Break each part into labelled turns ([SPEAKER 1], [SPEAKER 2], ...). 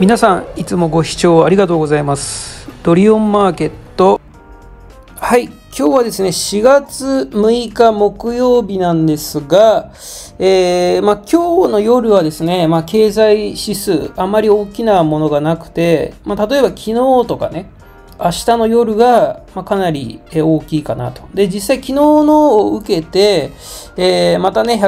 [SPEAKER 1] 皆さんいつもご視聴ありがとうございます。ドリオンマーケット。はい、今日はですね4月6日木曜日なんですが、今日の夜はですね、経済指数あまり大きなものがなくて、例えば昨日とかね、明日の夜がかなり大きいかなと。で、実際昨日のを受けて、またね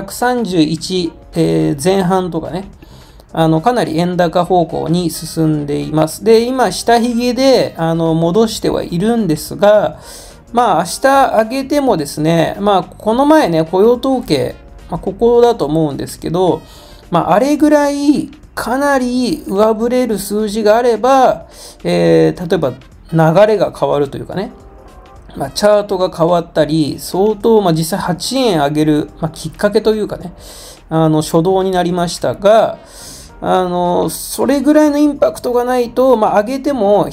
[SPEAKER 1] 131、前半とかね、かなり円高方向に進んでいます。で、今、下髭で、戻してはいるんですが、明日上げてもですね、この前ね、雇用統計、ここだと思うんですけど、あれぐらい、かなり上振れる数字があれば、例えば、流れが変わるというかね、チャートが変わったり、相当、実際8円上げる、きっかけというかね、初動になりましたが、それぐらいのインパクトがないと、上げても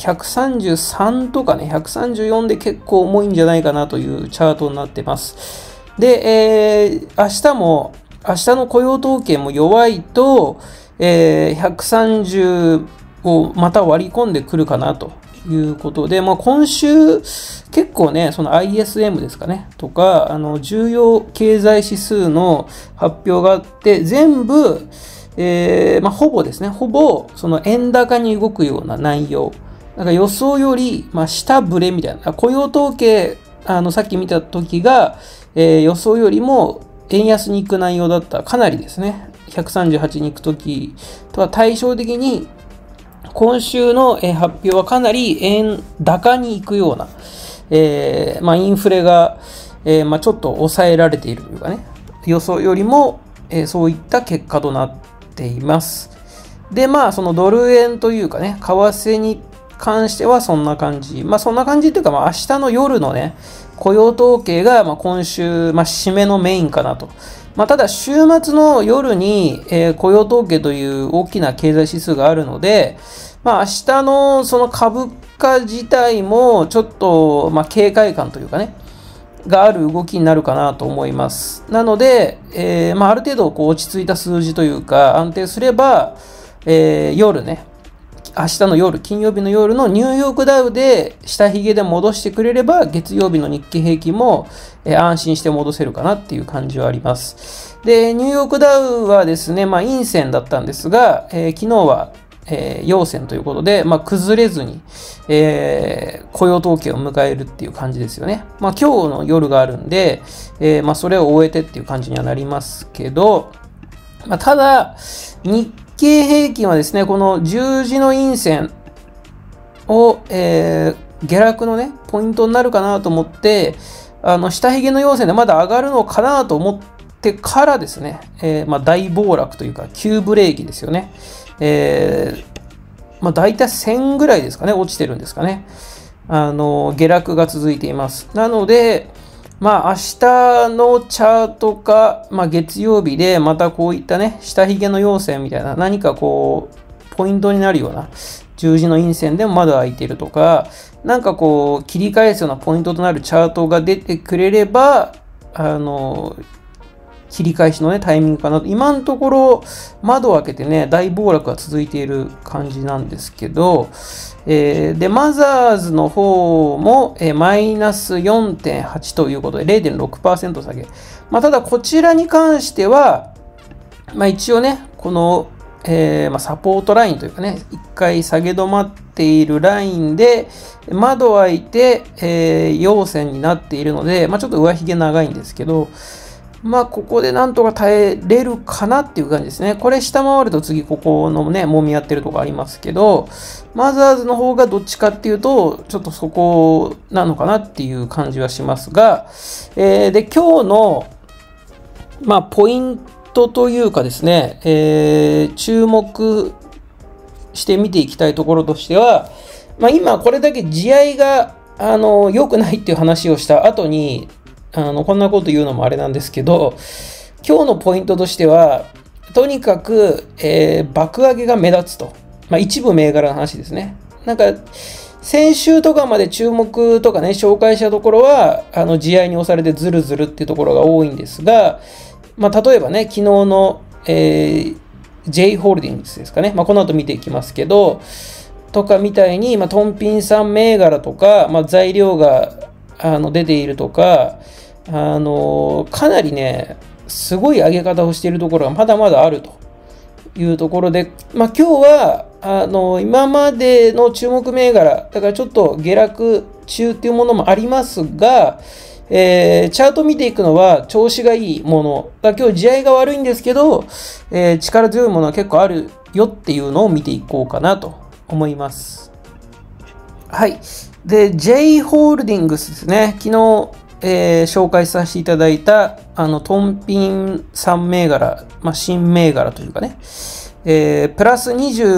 [SPEAKER 1] 133とかね、134で結構重いんじゃないかなというチャートになってます。で、明日の雇用統計も弱いと、130をまた割り込んでくるかなということで、今週結構ね、その ISM ですかね、とか、重要経済指数の発表があって、全部、ほぼですね、ほぼその円高に動くような内容。なんか予想より、下振れみたいな。雇用統計、さっき見た時が、予想よりも円安に行く内容だった。かなりですね。138に行く時とは対照的に、今週の発表はかなり円高に行くような、インフレが、ちょっと抑えられているというかね、予想よりも、そういった結果となっています。で、そのドル円というかね、為替に関してはそんな感じ。そんな感じというか、明日の夜のね、雇用統計が、今週、締めのメインかなと。ただ、週末の夜に、雇用統計という大きな経済指数があるので、明日のその株価自体も、ちょっと、警戒感というかね、がある動きになるかなと思います。なので、ある程度落ち着いた数字というか安定すれば、夜ね、明日の夜、金曜日の夜のニューヨークダウで下髭で戻してくれれば、月曜日の日経平均も、安心して戻せるかなっていう感じはあります。で、ニューヨークダウはですね、陰線だったんですが、昨日は陽線ということで、崩れずに、雇用統計を迎えるっていう感じですよね。今日の夜があるんで、それを終えてっていう感じにはなりますけど、ただ、日経平均はですね、この十字の陰線を、下落のね、ポイントになるかなと思って、下髭の陽線でまだ上がるのかなと思ってからですね、大暴落というか、急ブレーキですよね。大体1000ぐらいですかね、落ちてるんですかね。下落が続いています。なので、明日のチャートか、月曜日でまたこういったね、下髭の陽線みたいな、何かポイントになるような、十字の陰線でもまだ開いているとか、切り返すようなポイントとなるチャートが出てくれれば、切り返しのね、タイミングかなと。今のところ、窓を開けてね、大暴落が続いている感じなんですけど、で、マザーズの方も、マイナス 4.8 ということで、0.6% 下げ。ただ、こちらに関しては、一応ね、この、サポートラインというかね、一回下げ止まっているラインで、窓開いて、陽線になっているので、ちょっと上髭長いんですけど、ここでなんとか耐えれるかなっていう感じですね。これ下回ると次ここのね、揉み合ってるとこありますけど、マザーズの方がどっちかっていうと、ちょっとそこなのかなっていう感じはしますが、で、今日の、ポイントというかですね、注目して見ていきたいところとしては、今これだけ地合いが、良くないっていう話をした後に、こんなこと言うのもあれなんですけど、今日のポイントとしては、とにかく、爆上げが目立つと。一部銘柄の話ですね。先週とかまで注目とかね、紹介したところは、地合いに押されてズルズルっていうところが多いんですが、例えばね、昨日の、 J ホールディングスですかね。この後見ていきますけど、とかみたいに、トンピン産銘柄とか、材料が出ているとか、かなりね、すごい上げ方をしているところがまだまだあるというところで、今日は、今までの注目銘柄、だからちょっと下落中っていうものもありますが、チャート見ていくのは調子がいいもの。だから今日地合いが悪いんですけど、力強いものは結構あるよっていうのを見ていこうかなと思います。はい。で、J ホールディングスですね。昨日、紹介させていただいた、トンピン産銘柄、新銘柄というかね、プラス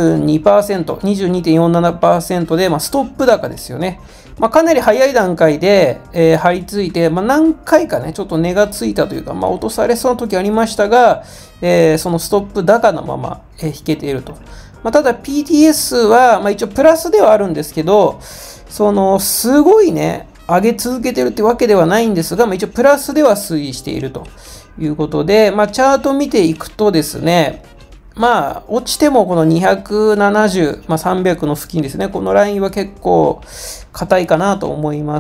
[SPEAKER 1] 22%、22.47% で、ストップ高ですよね。かなり早い段階で、張り付いて、何回かね、ちょっと値がついたというか、落とされそうな時ありましたが、そのストップ高のまま、引けていると。ただ PTS は、一応プラスではあるんですけど、すごいね、上げ続けてるってわけではないんですが、一応プラスでは推移しているということで、チャート見ていくとですね、落ちてもこの270、300の付近ですね。このラインは結構硬いかなと思います。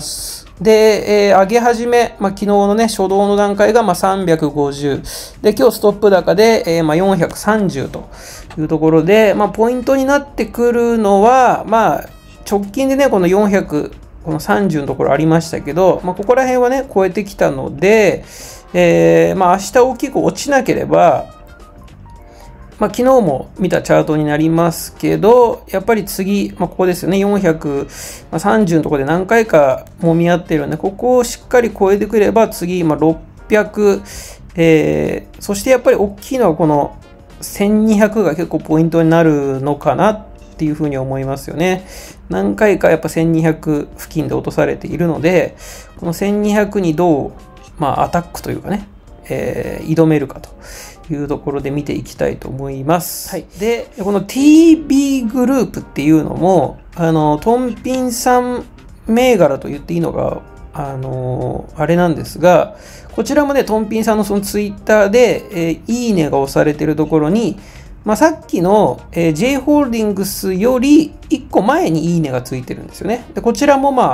[SPEAKER 1] で、上げ始め、昨日のね、初動の段階が350。で、今日ストップ高で、430というところで、ポイントになってくるのは、直近でね、この400、この30のところありましたけど、ここら辺はね、超えてきたので、明日大きく落ちなければ、昨日も見たチャートになりますけど、やっぱり次、ここですよね、430のところで何回か揉み合ってるんで、ここをしっかり超えてくれば、次、600、そしてやっぱり大きいのはこの1200が結構ポイントになるのかなっていうふうに思いますよね。何回かやっぱ1200付近で落とされているので、この1200にどう、アタックというかね、挑めるかというところで見ていきたいと思います。はい。で、この TB グループっていうのも、トンピン産銘柄と言っていいのが、あれなんですが、こちらもね、トンピンさんのそのツイッターで、いいねが押されているところに、さっきの、J ホールディングスより1個前にいいねがついてるんですよね。でこちらも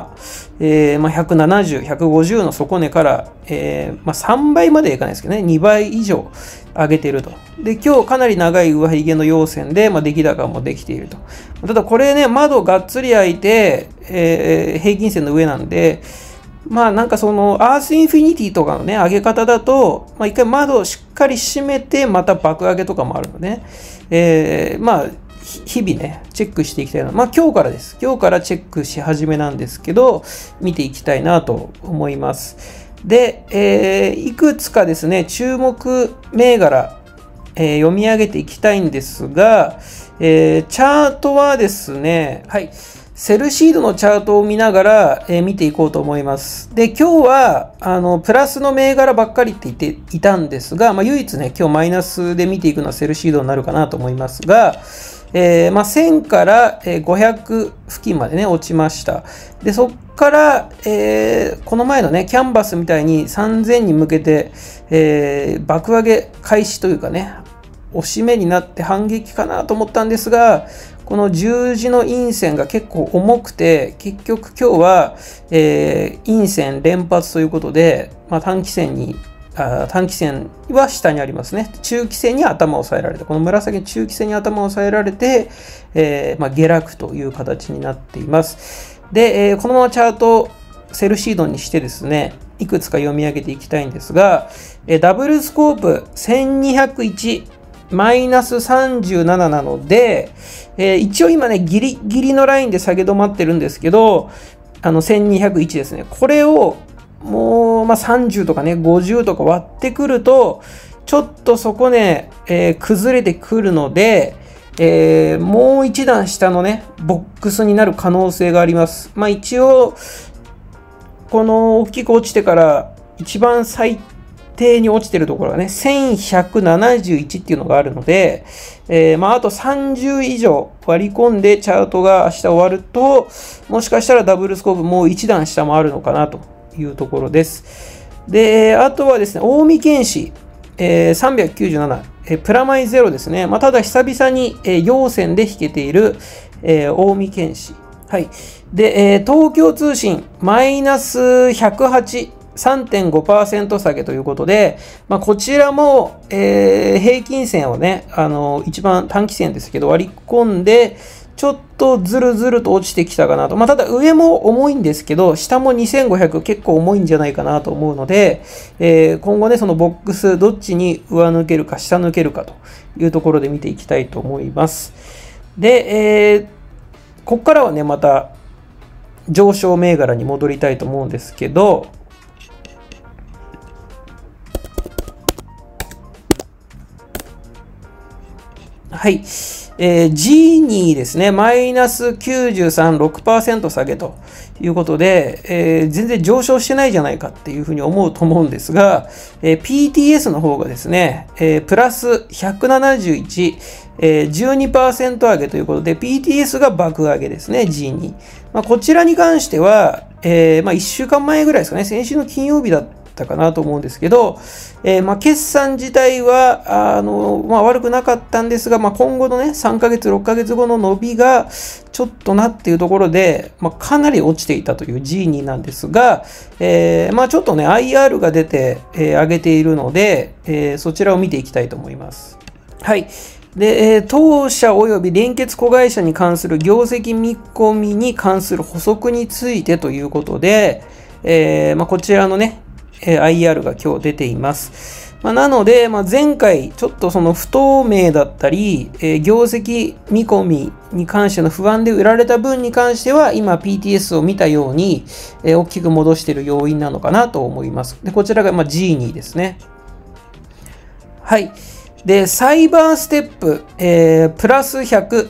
[SPEAKER 1] 170、150の底値から、3倍までいかないですけどね、2倍以上上げてると。で、今日かなり長い上髭の陽線で、出来高もできていると。ただこれね、窓がっつり開いて、平均線の上なんで、なんかそのアースインフィニティとかのね、上げ方だと、一回窓をしっかり閉めて、また爆上げとかもあるので、日々ね、チェックしていきたいな。今日からです。今日からチェックし始めなんですけど、見ていきたいなと思います。で、いくつかですね、注目銘柄、読み上げていきたいんですが、チャートはですね、はい。セルシードのチャートを見ながら、見ていこうと思います。で、今日は、プラスの銘柄ばっかりって言っていたんですが、唯一ね、今日マイナスで見ていくのはセルシードになるかなと思いますが、1000から500付近までね、落ちました。で、そっから、この前のね、キャンバスみたいに3000に向けて、爆上げ開始というかね、押し目になって反撃かなと思ったんですが、この十字の陰線が結構重くて、結局今日は、陰線連発ということで、短期線は下にありますね。中期線に頭を押さえられて、この紫の中期線に頭を押さえられて、下落という形になっています。で、このままチャート、セルシードにしてですね、いくつか読み上げていきたいんですが、ダブルスコープ1201、マイナス37なので、一応今ね、ギリギリのラインで下げ止まってるんですけど、1201ですね。これをもう、30とかね、50とか割ってくると、ちょっとそこね、崩れてくるので、もう一段下のね、ボックスになる可能性があります。一応、この大きく落ちてから一番最低に落ちてるところがね、1171っていうのがあるので、あと30以上割り込んでチャートが明日終わると、もしかしたらダブルスコープもう一段下もあるのかなというところです。で、あとはですね、近江拳士、397、 プラマイゼロですね。ただ久々に、陽線で引けている、近江県市。はい。で、東京通信、マイナス108。3.5% 下げということで、こちらも、平均線をね、一番短期線ですけど割り込んで、ちょっとずるずると落ちてきたかなと。ただ上も重いんですけど、下も2500結構重いんじゃないかなと思うので、今後ね、そのボックスどっちに上抜けるか下抜けるかというところで見ていきたいと思います。で、ここからはね、また上昇銘柄に戻りたいと思うんですけど、はい。G2 ですね。マイナス93、6% 下げということで、全然上昇してないじゃないかっていうふうに思うと思うんですが、PTS の方がですね、プラス171、12% 上げということで、PTS が爆上げですね、G2。こちらに関しては、1週間前ぐらいですかね、先週の金曜日だったかなと思うんですけど、決算自体は悪くなかったんですが、今後のね、3ヶ月、6ヶ月後の伸びがちょっとなっていうところで、かなり落ちていたという G2 なんですが、ちょっとね、IR が出て、上げているので、そちらを見ていきたいと思います。はい。で、当社及び連結子会社に関する業績見込みに関する補足についてということで、こちらのね、IR が今日出ています。なので、前回ちょっとその不透明だったり、業績見込みに関しての不安で売られた分に関しては、今 PTS を見たように、大きく戻している要因なのかなと思います。で、こちらがG2 ですね。はい。で、サイバーステップ、プラス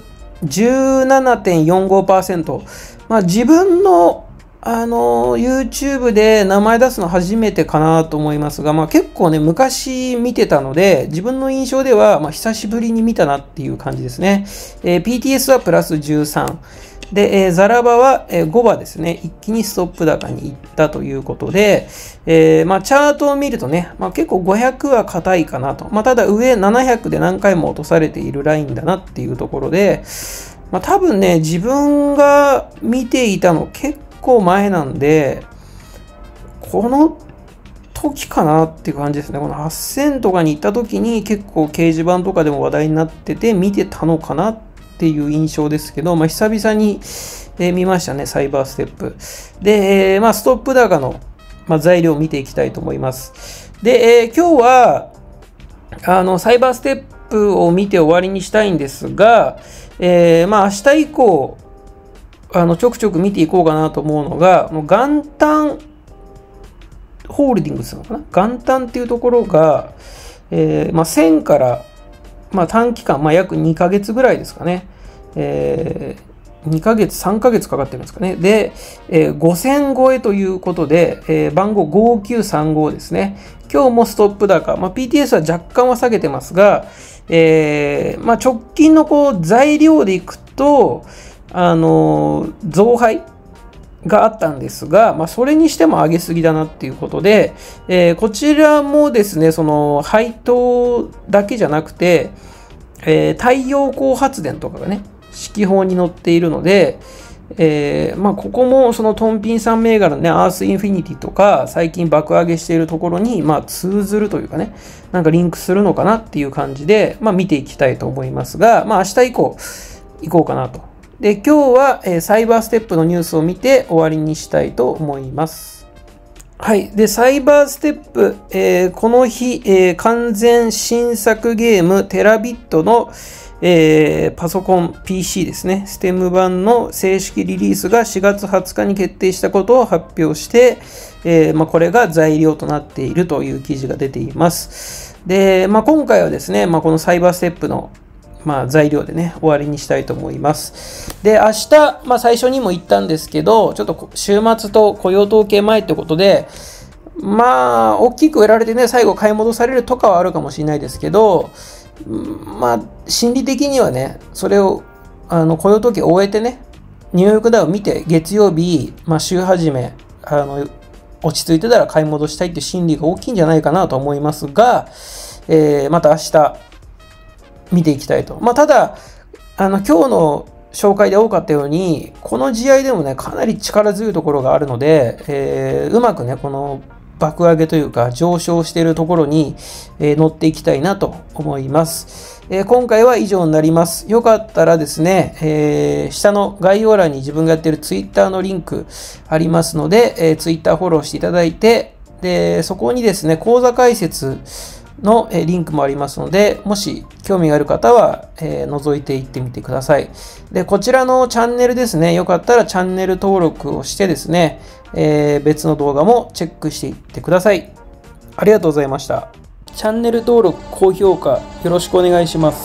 [SPEAKER 1] 100、17.45%。自分のYouTube で名前出すの初めてかなと思いますが、結構ね、昔見てたので、自分の印象では、久しぶりに見たなっていう感じですね。PTS はプラス13。で、ザラバは5番ですね。一気にストップ高に行ったということで、チャートを見るとね、結構500は硬いかなと。ただ上700で何回も落とされているラインだなっていうところで、多分ね、自分が見ていたの結構前なんで、この時かなっていう感じですね。この8000とかに行った時に結構掲示板とかでも話題になってて見てたのかなっていう印象ですけど、久々に見ましたね、サイバーステップ。で、ストップ高の材料を見ていきたいと思います。で、今日はサイバーステップを見て終わりにしたいんですが、明日以降、ちょくちょく見ていこうかなと思うのが、元旦ホールディングスなのかな、元旦っていうところが、1000から、短期間、約2ヶ月ぐらいですかね。2ヶ月、3ヶ月かかってるんですかね。で、5000超えということで、番号5935ですね。今日もストップ高。PTS は若干は下げてますが、直近の材料でいくと、増配があったんですが、それにしても上げすぎだなっていうことで、こちらもですね、その配当だけじゃなくて、太陽光発電とかがね、指揮法に載っているので、ここもそのトンピンさん銘柄のね、アースインフィニティとか、最近爆上げしているところに、通ずるというかね、なんかリンクするのかなっていう感じで、見ていきたいと思いますが、明日以降、行こうかなと。で、今日は、サイバーステップのニュースを見て終わりにしたいと思います。はい。で、サイバーステップ、この日、完全新作ゲーム、テラビットの、パソコン PC ですね。ステム版の正式リリースが4月20日に決定したことを発表して、これが材料となっているという記事が出ています。で、今回はですね、このサイバーステップの材料でね、終わりにしたいと思います。で、明日、最初にも言ったんですけど、ちょっと週末と雇用統計前ってことで、大きく売られてね、最後買い戻されるとかはあるかもしれないですけど、心理的にはね、それを、雇用統計を終えてね、ニューヨークダウ見て、月曜日、週始め、落ち着いてたら買い戻したいっていう心理が大きいんじゃないかなと思いますが、また明日、 見ていきたいと。ただ、今日の紹介で多かったように、この試合でもね、かなり力強いところがあるので、うまくね、この爆上げというか上昇しているところに、乗っていきたいなと思います。今回は以上になります。よかったらですね、下の概要欄に自分がやっている Twitter のリンクありますので、Twitter フォローしていただいて、で、そこにですね、講座解説のリンクもありますので、もし興味がある方は覗いていってみてください。で、こちらのチャンネルですね、よかったらチャンネル登録をしてですね、別の動画もチェックしていってください。ありがとうございました。チャンネル登録、高評価よろしくお願いします。